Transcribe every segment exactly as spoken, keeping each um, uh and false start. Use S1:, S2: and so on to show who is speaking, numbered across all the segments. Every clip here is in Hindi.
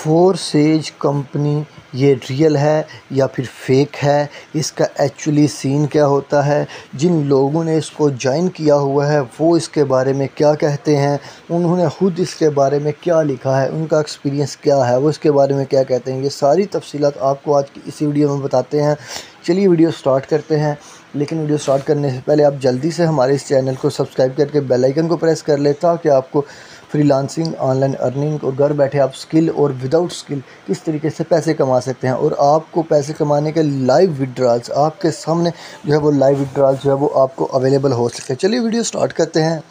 S1: फोरसेज कंपनी ये रियल है या फिर फेक है, इसका एक्चुअली सीन क्या होता है, जिन लोगों ने इसको ज्वाइन किया हुआ है वो इसके बारे में क्या कहते हैं, उन्होंने खुद इसके बारे में क्या लिखा है, उनका एक्सपीरियंस क्या है, वो इसके बारे में क्या कहते हैं, ये सारी तफसीलात आपको आज की इसी वीडियो में बताते हैं। चलिए वीडियो स्टार्ट करते हैं। लेकिन वीडियो स्टार्ट करने से पहले आप जल्दी से हमारे इस चैनल को सब्सक्राइब करके बेल आइकन को प्रेस कर लें ताकि आपको फ्रीलांसिंग, ऑनलाइन अर्निंग और घर बैठे आप स्किल और विदाउट स्किल किस तरीके से पैसे कमा सकते हैं और आपको पैसे कमाने के लाइव विड्रॉल्स आपके सामने जो है वो लाइव विड्रॉल्स जो है वो आपको अवेलेबल हो सके। चलिए वीडियो स्टार्ट करते हैं।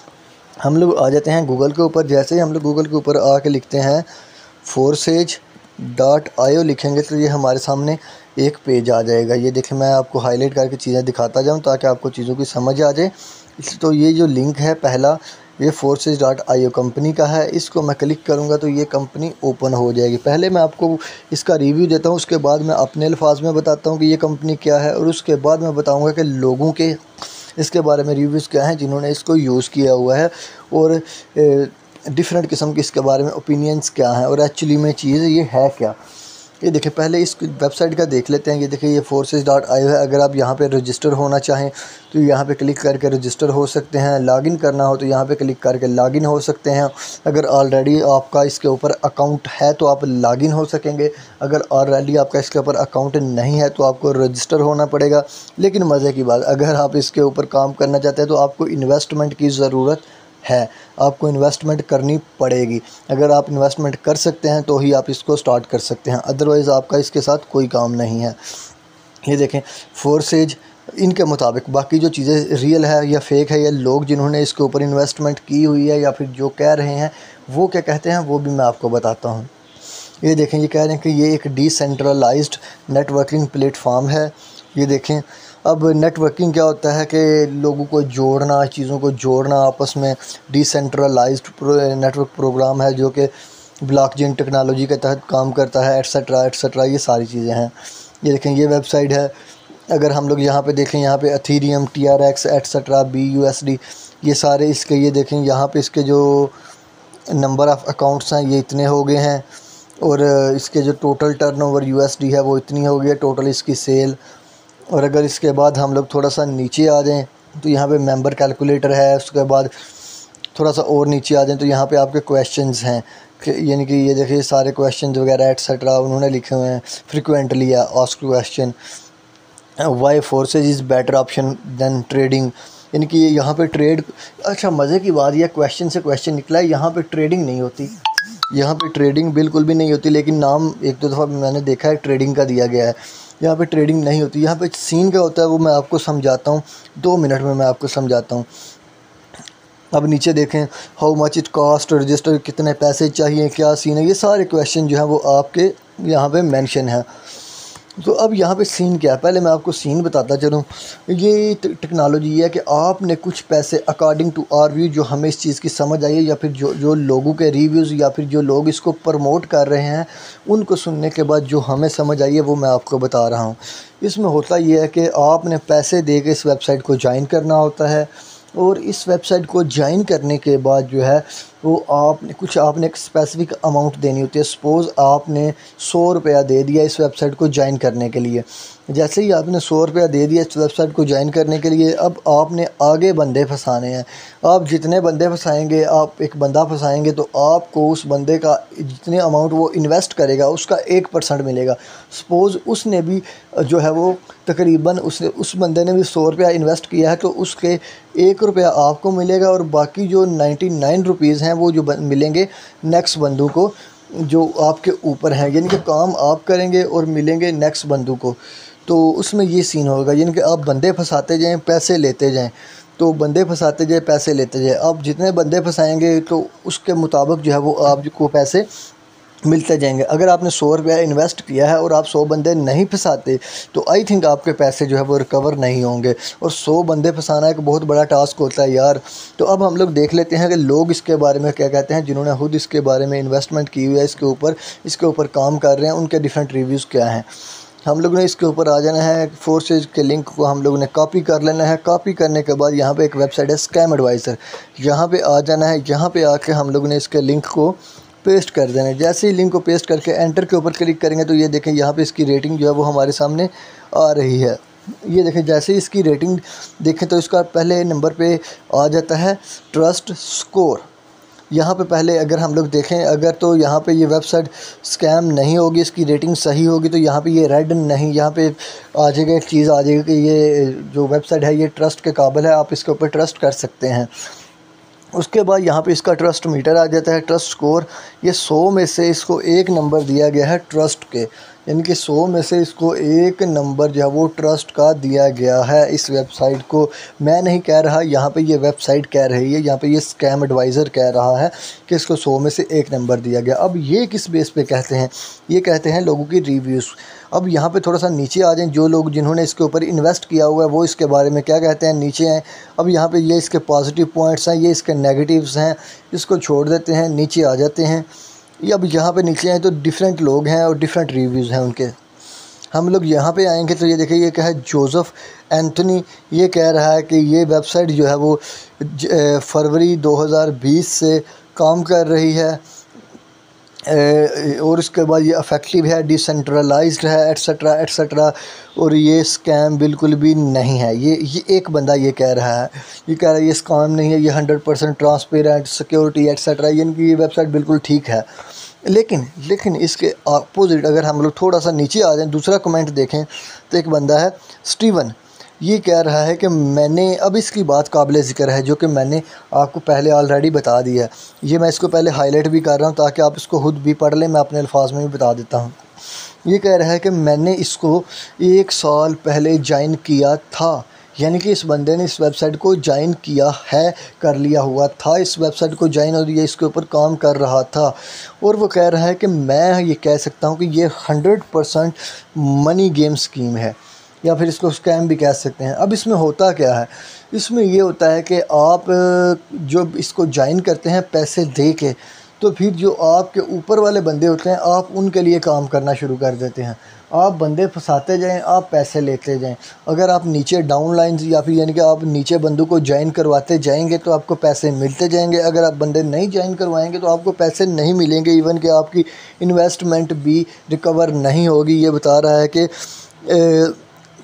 S1: हम लोग आ जाते हैं गूगल के ऊपर। जैसे ही हम लोग गूगल के ऊपर आके लिखते हैं फोरसेज डॉट आई ओ लिखेंगे तो ये हमारे सामने एक पेज आ जाएगा। ये देखें, मैं आपको हाईलाइट करके चीज़ें दिखाता जाऊँ ताकि आपको चीज़ों की समझ आ जाए। तो ये जो लिंक है पहला, ये forces dot I O company का है। इसको मैं क्लिक करूँगा तो ये कंपनी ओपन हो जाएगी। पहले मैं आपको इसका रिव्यू देता हूँ, उसके बाद मैं अपने अल्फाज में बताता हूँ कि ये कंपनी क्या है और उसके बाद मैं बताऊँगा कि लोगों के इसके बारे में रिव्यूज़ क्या हैं जिन्होंने इसको यूज़ किया हुआ है और डिफरेंट किस्म के इसके बारे में ओपिनियंस क्या हैं और एक्चुअली में चीज़ ये है क्या। ये देखिए, पहले इस वेबसाइट का देख लेते हैं। ये देखिए, ये फोरसेज डॉट आई ओ है। अगर आप यहाँ पे रजिस्टर होना चाहें तो यहाँ पे क्लिक करके रजिस्टर हो सकते हैं। लॉगिन करना हो तो यहाँ पे क्लिक करके लॉगिन हो सकते हैं। अगर ऑलरेडी आपका इसके ऊपर अकाउंट है तो आप लॉगिन हो सकेंगे। अगर ऑलरेडी आपका इसके ऊपर अकाउंट नहीं है तो आपको रजिस्टर होना पड़ेगा। लेकिन मज़े की बात, अगर आप इसके ऊपर काम करना चाहते हैं तो आपको इन्वेस्टमेंट की ज़रूरत है, आपको इन्वेस्टमेंट करनी पड़ेगी। अगर आप इन्वेस्टमेंट कर सकते हैं तो ही आप इसको स्टार्ट कर सकते हैं, अदरवाइज़ आपका इसके साथ कोई काम नहीं है। ये देखें, फोरसेज इनके मुताबिक बाकी जो चीज़ें रियल है या फेक है, या लोग जिन्होंने इसके ऊपर इन्वेस्टमेंट की हुई है या फिर जो कह रहे हैं वो क्या कहते हैं वो भी मैं आपको बताता हूँ। ये देखें, ये कह रहे हैं कि ये एक डिसेंट्रलाइज्ड नेटवर्किंग प्लेटफॉर्म है। ये देखें, अब नेटवर्किंग क्या होता है कि लोगों को जोड़ना, चीज़ों को जोड़ना आपस में। डिसेंट्रलाइज्ड नेटवर्क प्रोग्राम है जो कि ब्लॉकचेन टेक्नोलॉजी के तहत काम करता है, एट्सट्रा एट्सट्रा ये सारी चीज़ें हैं। ये देखें, ये वेबसाइट है। अगर हम लोग यहाँ पे देखें, यहाँ पे Ethereum, T R X, etcetera, B U S D, ये सारे इसके, ये देखें यहाँ पे इसके जो नंबर ऑफ़ अकाउंट्स हैं ये इतने हो गए हैं और इसके जो total turnover U S D है वो इतनी हो गई है, टोटल इसकी सेल। और अगर इसके बाद हम लोग थोड़ा सा नीचे आ जाएं तो यहाँ पे मेंबर कैलकुलेटर है। उसके बाद थोड़ा सा और नीचे आ जाएं तो यहाँ पे आपके क्वेश्चंस हैं, यानी कि ये देखिए सारे क्वेश्चंस वगैरह एट्सट्रा उन्होंने लिखे हुए हैं। फ्रिक्वेंटली है asked question, why Forsage is better option than trading, यानी कि यहाँ पे ट्रेड। अच्छा, मज़े की बात यह क्वेश्चन से क्वेश्चन निकला है, यहाँ पे ट्रेडिंग नहीं होती, यहाँ पे ट्रेडिंग बिल्कुल भी नहीं होती। लेकिन नाम एक दो दफ़ा मैंने देखा है ट्रेडिंग का दिया गया है, यहाँ पे ट्रेडिंग नहीं होती। यहाँ पे सीन क्या होता है वो मैं आपको समझाता हूँ, दो मिनट में मैं आपको समझाता हूँ। अब नीचे देखें, how much it cost, register कितने पैसे चाहिए, क्या सीन है, ये सारे क्वेश्चन जो हैं वो आपके यहाँ पे मेंशन है। तो अब यहाँ पे सीन क्या है, पहले मैं आपको सीन बताता चलूँ। ये टेक्नोलॉजी ये है कि आपने कुछ पैसे अकॉर्डिंग टू आर व्यू, जो हमें इस चीज़ की समझ आई है या फिर जो जो लोगों के रिव्यूज़ या फिर जो लोग इसको प्रमोट कर रहे हैं उनको सुनने के बाद जो हमें समझ आई है वो मैं आपको बता रहा हूँ। इसमें होता ये है कि आपने पैसे दे के इस वेबसाइट को ज्वाइन करना होता है और इस वेबसाइट को ज्वाइन करने के बाद जो है वो आपने कुछ आपने एक स्पेसिफिक अमाउंट देनी होती है। सपोज़ आपने सौ रुपया दे दिया इस वेबसाइट को ज्वाइन करने के लिए। जैसे ही आपने सौ रुपया दे दिया इस वेबसाइट को ज्वाइन करने के लिए, अब आपने आगे बंदे फंसाने हैं। आप जितने बंदे फंसाएंगे, आप एक बंदा फंसाएंगे तो आपको उस बंदे का जितने अमाउंट वो इन्वेस्ट करेगा उसका एक परसेंट मिलेगा। सपोज़ उसने भी जो है वो तकरीबन उसने उस बंदे ने भी सौ रुपया इन्वेस्ट किया है तो उसके एक रुपया आपको मिलेगा और बाकी जो नाइन्टी नाइन रुपीज़ हैं वो जो मिलेंगे नेक्स्ट बंदू को जो आपके ऊपर हैं। यानी कि काम आप करेंगे और मिलेंगे नेक्स्ट बंदू को। तो उसमें ये सीन होगा, यानी कि आप बंदे फंसाते जाएं, पैसे लेते जाएं। तो बंदे फंसाते जाए, पैसे लेते जाए। आप जितने बंदे फंसाएंगे तो उसके मुताबिक जो है वो आपको पैसे मिलते जाएंगे। अगर आपने सौ रुपया इन्वेस्ट किया है और आप सौ बंदे नहीं फंसाते तो आई थिंक आपके पैसे जो है वो रिकवर नहीं होंगे। और सौ बंदे फंसाना एक बहुत बड़ा टास्क होता है यार। तो अब हम लोग देख लेते हैं कि लोग इसके बारे में क्या कहते हैं, जिन्होंने खुद इसके बारे में इन्वेस्टमेंट की हुई है, इसके ऊपर इसके ऊपर काम कर रहे हैं, उनके डिफरेंट रिव्यूज़ क्या हैं। हम लोग ने इसके ऊपर आ जाना है, फोरसेज के लिंक को हम लोग ने कॉपी कर लेना है। कॉपी करने के बाद यहाँ पे एक वेबसाइट है स्कैम एडवाइज़र, यहाँ पे आ जाना है। यहाँ पे आके हम लोग ने इसके लिंक को पेस्ट कर देना है। जैसे ही लिंक को पेस्ट करके एंटर के ऊपर क्लिक करेंगे तो ये देखें यहाँ पे इसकी रेटिंग जो है वो हमारे सामने आ रही है। ये देखें जैसे ही इसकी रेटिंग देखें तो इसका पहले नंबर पे आ जाता है ट्रस्ट स्कोर। यहाँ पे पहले अगर हम लोग देखें अगर तो यहाँ पे ये वेबसाइट स्कैम नहीं होगी, इसकी रेटिंग सही होगी, तो यहाँ पे ये रेड नहीं, यहाँ पे आ जाएगा एक चीज़ आ जाएगी कि ये जो वेबसाइट है ये ट्रस्ट के काबिल है, आप इसके ऊपर ट्रस्ट कर सकते हैं। उसके बाद यहाँ पे इसका ट्रस्ट मीटर आ जाता है, ट्रस्ट स्कोर। ये सौ में से इसको एक नंबर दिया गया है ट्रस्ट के, यानी कि सौ में से इसको एक नंबर जो है वो ट्रस्ट का दिया गया है इस वेबसाइट को। मैं नहीं कह रहा, यहाँ पे ये वेबसाइट कह रही है, यहाँ पे ये स्कैम एडवाइज़र कह रहा है कि इसको सौ में से एक नंबर दिया गया। अब ये किस बेस पे कहते हैं? ये कहते हैं लोगों की रिव्यूज़। अब यहाँ पे थोड़ा सा नीचे आ जाएं, जो लोग जिन्होंने इसके ऊपर इन्वेस्ट किया हुआ है वो इसके बारे में क्या कहते हैं, नीचे हैं। अब यहाँ पे ये इसके पॉजिटिव पॉइंट्स हैं, ये इसके नेगेटिव्स हैं, इसको छोड़ देते हैं, नीचे आ जाते हैं। ये अब यहाँ पे नीचे आए तो डिफरेंट लोग हैं और डिफरेंट रिव्यूज़ हैं उनके। हम लोग यहाँ पे आएंगे तो ये देखिए ये क्या है, जोसेफ एंथनी ये कह रहा है कि ये वेबसाइट जो है वो फरवरी दो हज़ार बीस से काम कर रही है और इसके बाद ये अफेक्टिव है, डिसेंट्रलाइज्ड है, एट्सट्रा एट्सट्रा, और ये स्कैम बिल्कुल भी नहीं है। ये ये एक बंदा ये कह रहा है, ये कह रहा है ये स्कैम नहीं है, ये hundred percent transparent, security etcetera, यानी कि ये वेबसाइट बिल्कुल ठीक है। लेकिन लेकिन इसके अपोजिट अगर हम लोग थोड़ा सा नीचे आ जाएं, दूसरा कमेंट देखें तो एक बंदा है स्टीवन, ये कह रहा है कि मैंने, अब इसकी बात काबिल ज़िक्र है जो कि मैंने आपको पहले ऑलरेडी बता दिया है। ये मैं इसको पहले हाईलाइट भी कर रहा हूँ ताकि आप इसको खुद भी पढ़ लें, मैं अपने अल्फाज में भी बता देता हूँ। ये कह रहा है कि मैंने इसको एक साल पहले ज्वाइन किया था, यानी कि इस बंदे ने इस वेबसाइट को ज्वाइन किया है, कर लिया हुआ था इस वेबसाइट को ज्वाइन, और ये इसके ऊपर काम कर रहा था। और वो कह रहा है कि मैं ये कह सकता हूँ कि ये hundred percent money game scheme है, या फिर इसको स्कैम भी कह सकते हैं। अब इसमें होता क्या है? इसमें ये होता है कि आप जब इसको ज्वाइन करते हैं पैसे दे के, तो फिर जो आपके ऊपर वाले बंदे होते हैं आप उनके लिए काम करना शुरू कर देते हैं। आप बंदे फंसाते जाएं, आप पैसे लेते जाएं। अगर आप नीचे डाउन लाइन्स या फिर यानी कि आप नीचे बंदों को ज्वाइन करवाते जाएंगे तो आपको पैसे मिलते जाएंगे। अगर आप बंदे नहीं ज्वाइन करवाएंगे तो आपको पैसे नहीं मिलेंगे, इवन कि आपकी इन्वेस्टमेंट भी रिकवर नहीं होगी। ये बता रहा है कि ए,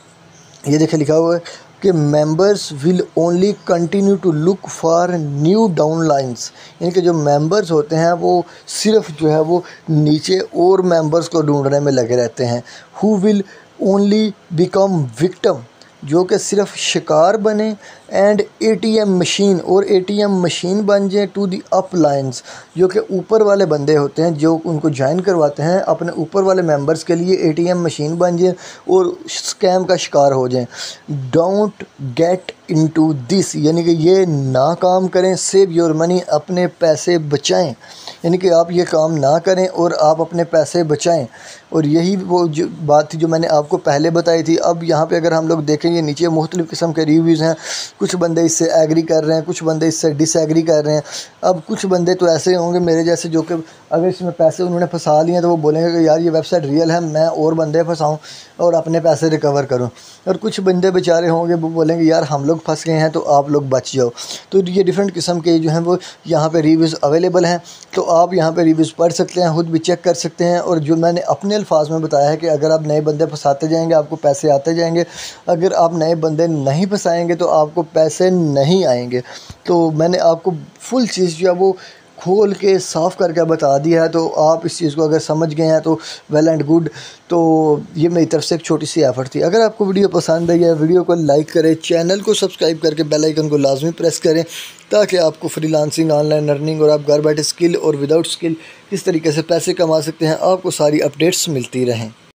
S1: ये देखे लिखा हुआ है कि members will only continue to look for new down lines, यानी कि जो मेंबर्स होते हैं वो सिर्फ जो है वो नीचे और मेंबर्स को ढूंढने में लगे रहते हैं। Who will only become victim, जो कि सिर्फ शिकार बने, एंड एटीएम मशीन, और एटीएम मशीन बन जाए टू दी अप लाइन्स, जो कि ऊपर वाले बंदे होते हैं जो उनको ज्वाइन करवाते हैं अपने ऊपर वाले मेंबर्स के लिए एटीएम मशीन बन जाए और स्कैम का शिकार हो जाएं। डोंट गेट इनटू दिस, यानी कि ये ना काम करें। सेव योर मनी, अपने पैसे बचाएं, यानी कि आप ये काम ना करें और आप अपने पैसे बचाएं। और यही वो जो बात थी जो मैंने आपको पहले बताई थी। अब यहाँ पे अगर हम लोग देखें, ये नीचे मुख्तलिफ़ किस्म के रिव्यूज़ हैं, कुछ बंदे इससे एग्री कर रहे हैं, कुछ बंदे इससे डिसएग्री कर रहे हैं। अब कुछ बंदे तो ऐसे होंगे मेरे जैसे जो कि अगर इसमें पैसे उन्होंने फंसा लिए हैं तो वो बोलेंगे कि यार ये वेबसाइट रियल है, मैं और बंदे फंसाऊँ और अपने पैसे रिकवर करूँ। और कुछ बंदे बेचारे होंगे वो बोलेंगे यार हम लोग फंस गए हैं तो आप लोग बच जाओ। तो ये डिफरेंट किस्म के जो हैं वो यहाँ पे रिव्यूज़ अवेलेबल हैं, तो आप यहाँ पे रिव्यूज़ पढ़ सकते हैं, खुद भी चेक कर सकते हैं। और जो मैंने अपने अल्फाज में बताया है कि अगर आप नए बंदे फंसाते जाएंगे आपको पैसे आते जाएंगे, अगर आप नए बंदे नहीं फंसाएंगे तो आपको पैसे नहीं आएंगे। तो मैंने आपको फुल चीज़ जो है वो खोल के साफ़ करके बता दिया है, तो आप इस चीज़ को अगर समझ गए हैं तो वेल एंड गुड। तो ये मेरी तरफ से एक छोटी सी एफ़र्ट थी। अगर आपको वीडियो पसंद आई है, वीडियो को लाइक करें, चैनल को सब्सक्राइब करके बेल आइकन को लाजमी प्रेस करें ताकि आपको फ्रीलांसिंग, ऑनलाइन अर्निंग और आप घर बैठे स्किल और विदाउट स्किल किस तरीके से पैसे कमा सकते हैं आपको सारी अपडेट्स मिलती रहें।